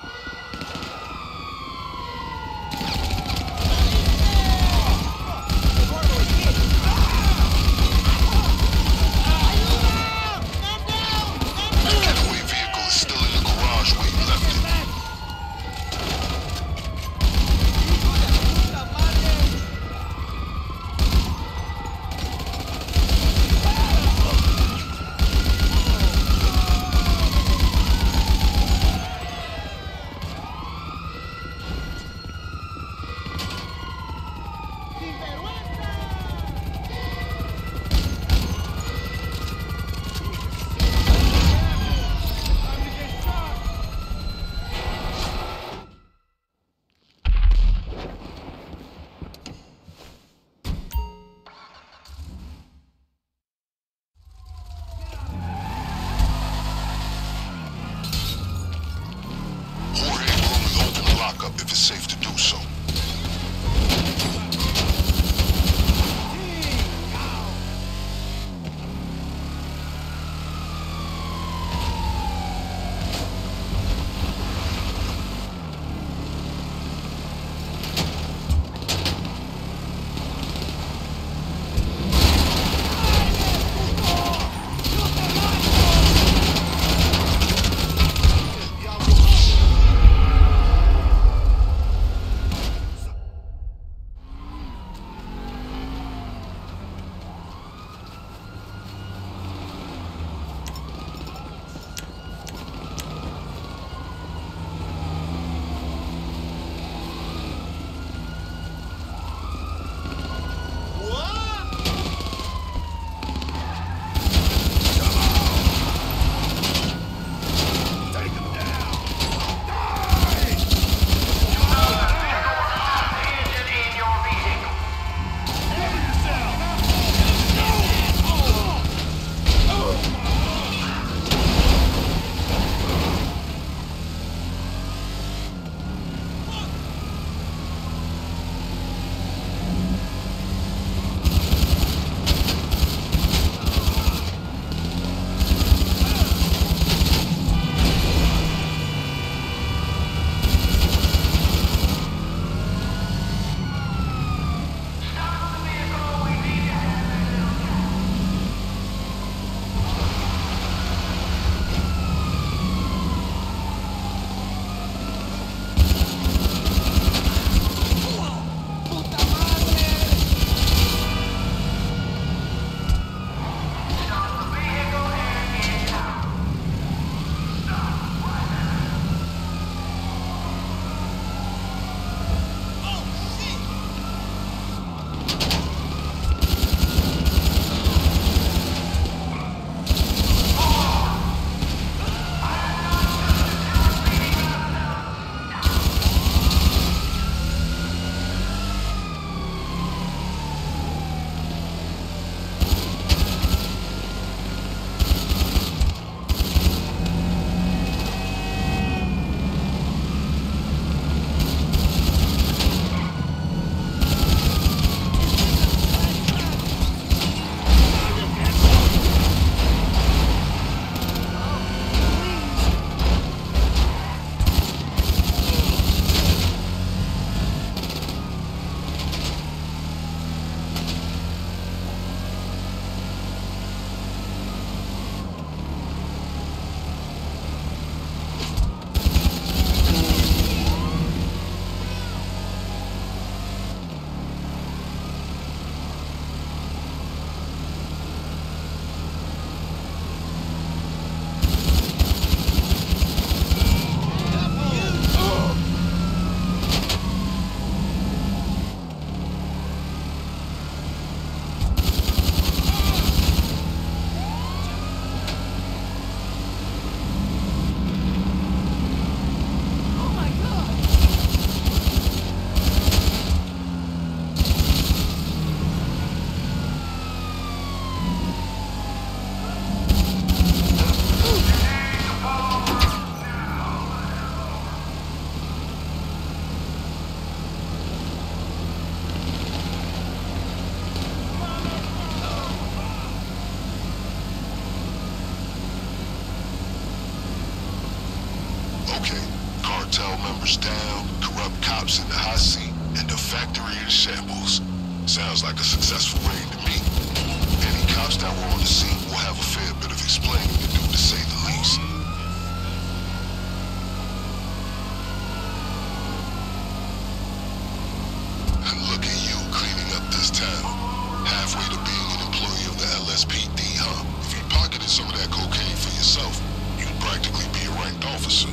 Sounds like a successful raid to me. Any cops that were on the scene will have a fair bit of explaining to do, to say the least. And look at you cleaning up this town. Halfway to being an employee of the L S P D, huh? If you pocketed some of that cocaine for yourself, you'd practically be a ranked officer.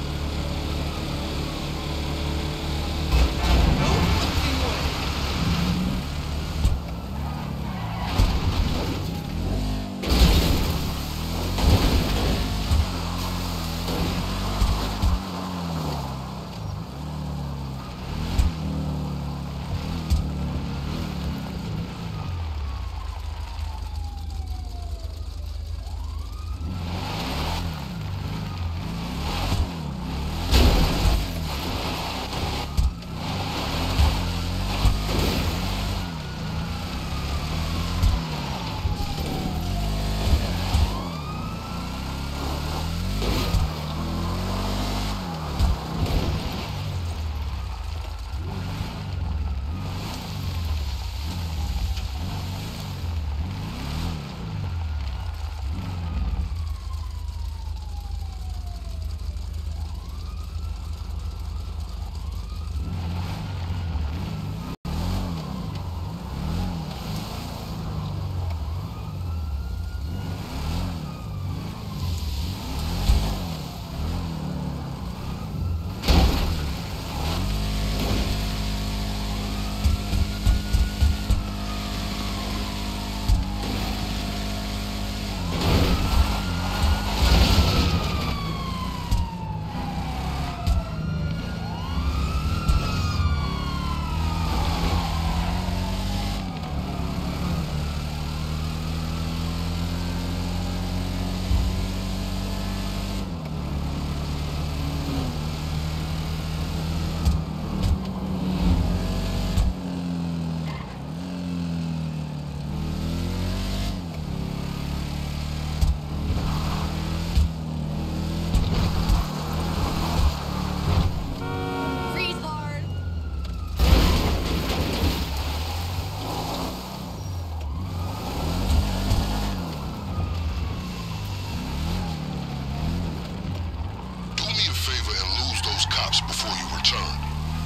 Before you return.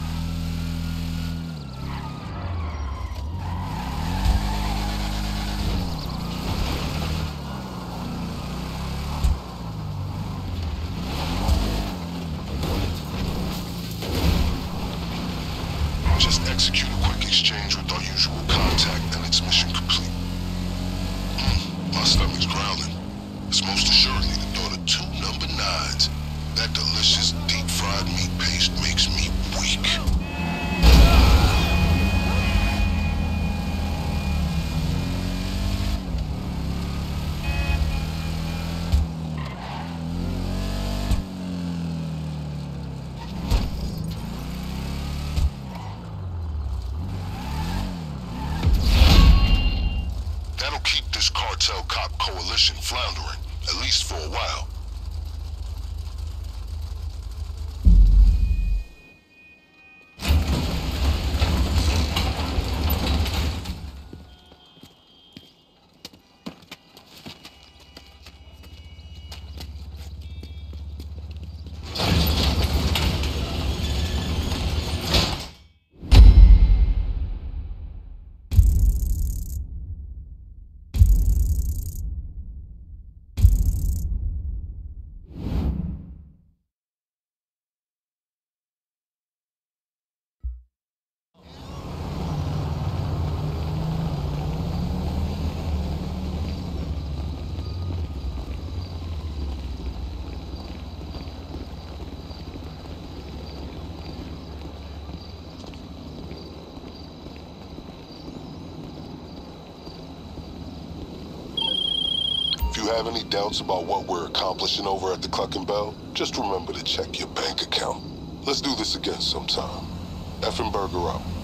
Just execute a quick exchange with our usual contact and it's mission complete. Mm, my stomach's growling. It's most assuredly the thought of two number nines. That delicious deep-fried meat paste makes me weak. That'll keep this cartel cop coalition floundering, at least for a while. If you have any doubts about what we're accomplishing over at the Cluckin Bell, just remember to check your bank account. Let's do this again sometime. Effin' Burger out.